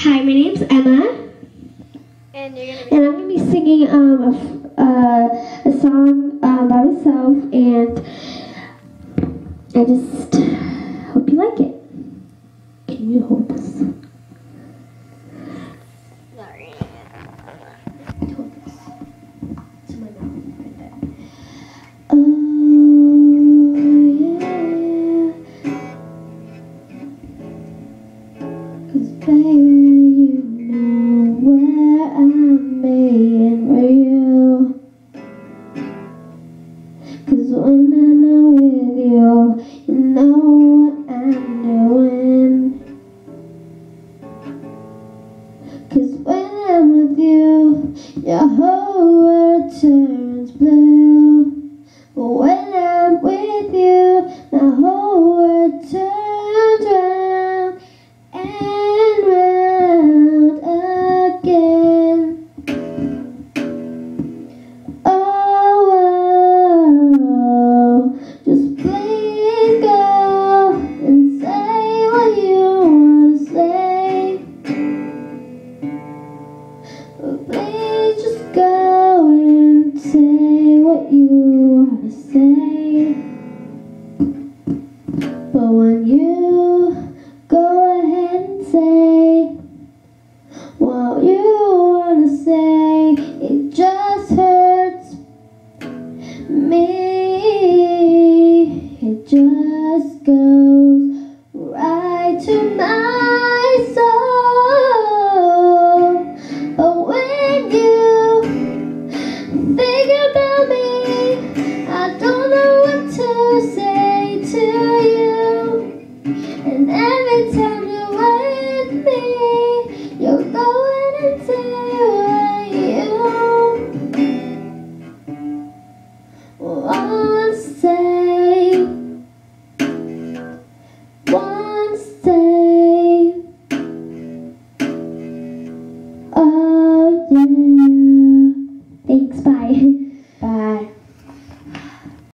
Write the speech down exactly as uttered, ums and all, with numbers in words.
Hi, my name's Emma, And you're gonna be and I'm gonna be singing um, a, f- uh, a song um, by myself, and I just hope you like it. Can you hold this? sorry. Hold this to my mouth right there. Oh yeah, 'cause baby, you know where I'm being real. 'Cause when I'm with you, you know what I'm doing. 'Cause when I'm with you, your whole world turns blue. But when I'm with you, my whole world turns round and round again. Oh, oh, just please go and say what you want to say. Please just go and say what you want to say. But when you go ahead and say what you want to say, it just hurts me. It just goes right to my soul. But when you think about me, I don't know what to say to you. And every time you're with me, you're going and say what you want to say. Want